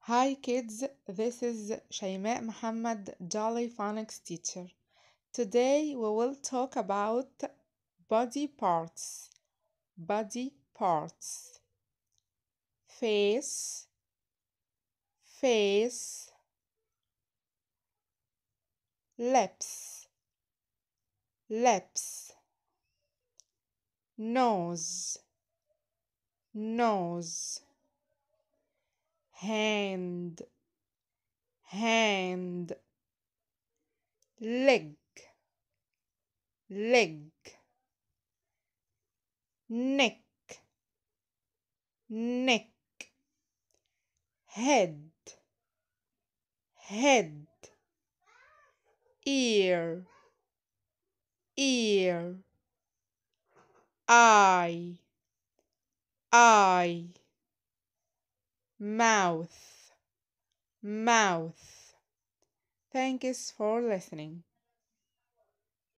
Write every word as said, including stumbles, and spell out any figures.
Hi kids, this is Shayma Muhammad, Jolly Phonics teacher. Today we will talk about body parts. Body parts. Face, face, lips, lips, nose, nose, hand, hand, leg, leg, neck, neck, head, head, ear, ear, eye, eye, mouth, mouth. Thanks for listening.